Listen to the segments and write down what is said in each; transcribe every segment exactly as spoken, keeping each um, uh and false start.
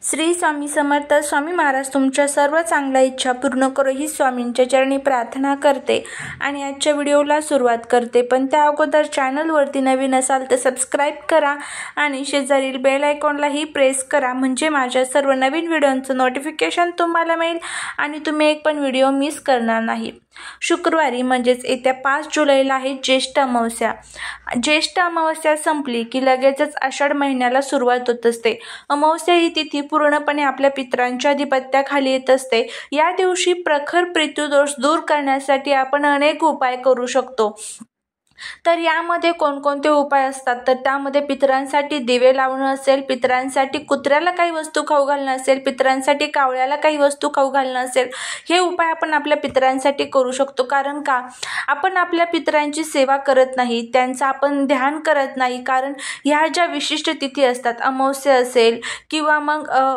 श्री स्वामी समर्थ. स्वामी महाराज तुमच्या सर्व चांगल्या इच्छा पूर्ण करो ही स्वामींच्या चरणी प्रार्थना करते आणि आजच्या व्हिडिओला सुरुवात करते. पण त्या अगोदर चॅनलवरती नवीन असाल तर सबस्क्राईब करा आणि शेजारील बेल आयकॉनलाही प्रेस करा, म्हणजे माझ्या सर्व नवीन व्हिडिओंचं नोटिफिकेशन तुम्हाला मिळेल आणि तुम्ही एक पण व्हिडिओ मिस करणार नाही. शुक्रवारी म्हणजेच येत्या पाच जुलैला आहे ज्येष्ठ अमावस्या. ज्येष्ठ अमावस्या संपली की लगेचच आषाढ महिन्याला सुरुवात होत असते. अमावस्या ही तिथी पूर्णपणे आपल्या पितरांच्या अधिपत्याखाली येत असते. या दिवशी प्रखर पितृदोष दूर करण्यासाठी आपण अनेक उपाय करू शकतो. तर यामध्ये कोणकोणते उपाय असतात, तर त्यामध्ये पितरांसाठी दिवे लावणं असेल, पितरांसाठी कुत्र्याला काही वस्तू खाऊ घालणं असेल, पितरांसाठी कावळ्याला काही वस्तू खाऊ घालणं असेल, हे उपाय आपण आपल्या पितरांसाठी करू शकतो. कारण का आपण आपल्या पितरांची सेवा करत नाही, त्यांचं आपण ध्यान करत नाही. कारण ह्या ज्या विशिष्ट तिथी असतात, अमावस्या असेल किंवा मग अ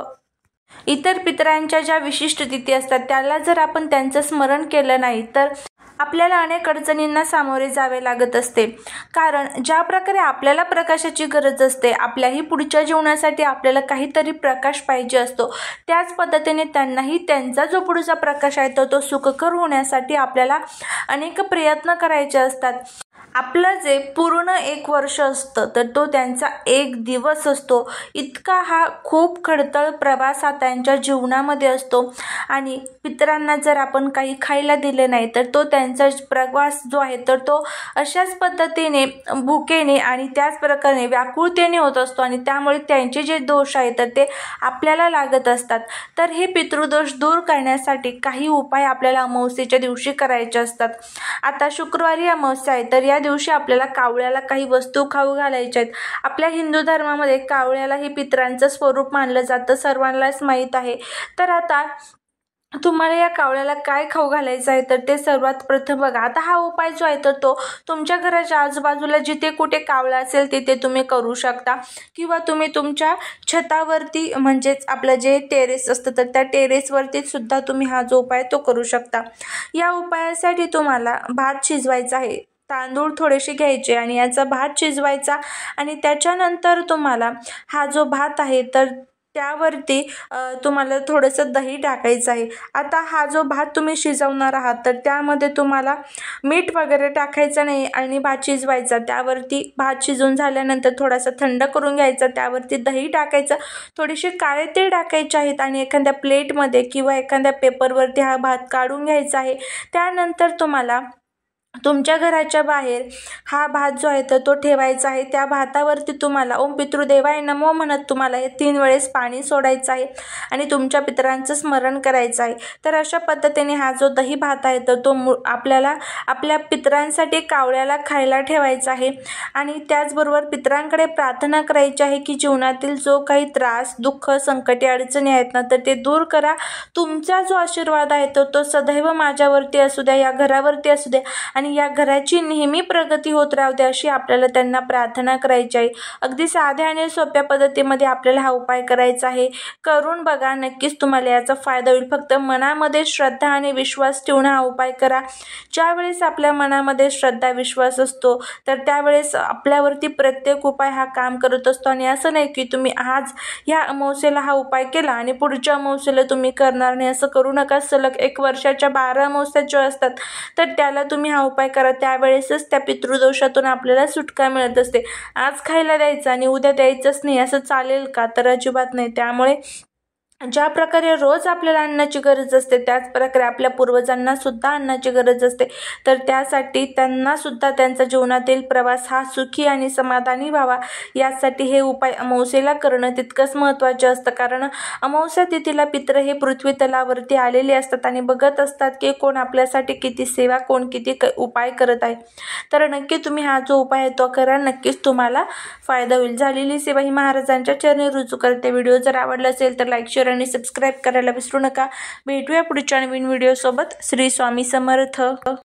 इतर पितरांच्या ज्या विशिष्ट तिथी असतात, त्याला जर आपण त्यांचं स्मरण केलं नाही तर आपल्याला अनेक अडचणींना सामोरे जावे लागत असते. कारण ज्या प्रकारे आपल्याला प्रकाशाची गरज असते, आपल्याही पुढच्या जीवनासाठी आपल्याला काहीतरी प्रकाश पाहिजे असतो, त्याच पद्धतीने त्यांनाही त्यांचा जो पुढचा प्रकाश आहे तर तो सुखकर होण्यासाठी आपल्याला अनेक प्रयत्न करायचे असतात. आपलं जे पूर्ण एक वर्ष असतं तर तो त्यांचा एक दिवस असतो. इतका हा खूप खडतर प्रवास हा त्यांच्या जीवनामध्ये असतो आणि पितरांना जर आपण काही खायला दिले नाही तर तो त्यांचा प्रवास जो आहे तर तो अशाच पद्धतीने भुकेने आणि त्याच प्रकारे व्याकुळतेने होत असतो आणि त्यामुळे त्यांचे जे दोष आहेत तर ते आपल्याला लागत असतात. तर हे पितृदोष दूर करण्यासाठी काही उपाय आपल्याला अमावस्येच्या दिवशी करायचे असतात. आता शुक्रवारी अमावस्या आहे तर या दिवशी आपल्याला कावळ्याला काही वस्तू खाऊ घालायच्या आहेत. आपल्या हिंदू धर्मामध्ये कावळ्याला हे पितरांचं स्वरूप मानलं जातं, सर्वांनाच माहीत आहे. तर आता तुम्हाला या कावळ्याला काय खाऊ घालायचं आहे तर ते सर्वात प्रथम बघा. आता हा उपाय जो आहे तर तो तुमच्या घराच्या आजूबाजूला जिथे कुठे कावळा असेल तिथे तुम्ही करू शकता किंवा तुम्ही तुमच्या छतावरती म्हणजेच आपलं जे टेरेस असतं तर त्या टेरेसवरती सुद्धा तुम्ही हा जो उपाय तो करू शकता. या उपायासाठी तुम्हाला भात शिजवायचा आहे. तांदूळ थोडेसे घ्यायचे आणि याचा भात शिजवायचा आणि त्याच्यानंतर तुम्हाला हा जो भात आहे तर त्यावरती तुम्हाला थोडंसं दही टाकायचं आहे. आता हा जो भात तुम्ही शिजवणार आहात तर त्यामध्ये तुम्हाला मीठ वगैरे टाकायचं नाही आणि भात शिजवायचा. त्यावरती भात शिजून झाल्यानंतर थोडासा थंड करून घ्यायचा, त्यावरती दही टाकायचं, थोडीशी काळे तीळ टाकायचे आहेत आणि एखाद्या प्लेटमध्ये किंवा एखाद्या पेपरवरती हा भात काढून घ्यायचा आहे. त्यानंतर तुम्हाला तुमच्या घराच्या बाहेर हा भात जो आहे तर तो ठेवायचा आहे. त्या भातावरती तुम्हाला ओम पितृदेवाय नमो म्हणत तुम्हाला हे तीन वेळेस पाणी सोडायचं आहे आणि तुमच्या पितरांचं स्मरण करायचं आहे. तर अशा पद्धतीने हा जो दही भात आहे तर तो आपल्याला आपल्या पितरांसाठी कावळ्याला खायला ठेवायचा आहे आणि त्याचबरोबर पितरांकडे प्रार्थना करायची आहे की जीवनातील जो काही त्रास, दुःख, संकटे, अडचणी आहेत ना तर ते दूर करा. तुमचा जो आशीर्वाद आहे तर तो सदैव माझ्यावरती असू द्या, या घरावरती असू द्या आणि या घराची नेहमी प्रगती होत राहू दे, अशी आपल्याला त्यांना प्रार्थना करायची आहे. अगदी साध्या आणि सोप्या पद्धतीमध्ये आपल्याला हा उपाय करायचा आहे. करून बघा, नक्कीच तुम्हाला याचा फायदा होईल. फक्त मनामध्ये श्रद्धा आणि विश्वास ठेवून हा उपाय करा. ज्यावेळेस आपल्या मनामध्ये श्रद्धा विश्वास असतो तर त्यावेळेस आपल्यावरती प्रत्येक उपाय हा काम करत असतो आणि असं नाही की तुम्ही आज ह्या अमावस्येला हा उपाय केला आणि पुढच्या अमावस्येला तुम्ही करणार नाही, असं करू नका. सलग एक वर्षाच्या बारा अमावस्या ज्या असतात तर त्याला तुम्ही हा उपाय करा. त्यावेळेसच त्या पितृदोषातून आपल्याला सुटका मिळत असते. आज खायला द्यायचं आणि उद्या द्यायचंच नाही असं चालेल का? तर अजिबात नाही. त्यामुळे ज्या प्रकारे रोज आपल्याला अन्नाची गरज असते त्याच प्रकारे आपल्या पूर्वजांना सुद्धा अन्नाची गरज असते. तर त्यासाठी त्यांना सुद्धा त्यांच्या जीवनातील प्रवास हा सुखी आणि समाधानी व्हावा, यासाठी हे उपाय अमावस्येला करणं तितकंच महत्त्वाचे असतं. कारण अमावस्या तिथीला पित्र हे पृथ्वी तलावरती आलेले असतात आणि बघत असतात की कोण आपल्यासाठी किती सेवा, कोण किती उपाय करत आहे. तर नक्की तुम्ही हा जो उपाय आहे तो करा, नक्कीच तुम्हाला फायदा होईल. झालेली सेवा ही महाराजांच्या चरणी रुजू करते. व्हिडिओ जर आवडला असेल तर लाईक, शेअर आणि सबस्क्राईब करायला विसरू नका. भेटूया पुढच्या नवीन व्हिडिओ सोबत. श्री स्वामी समर्थ.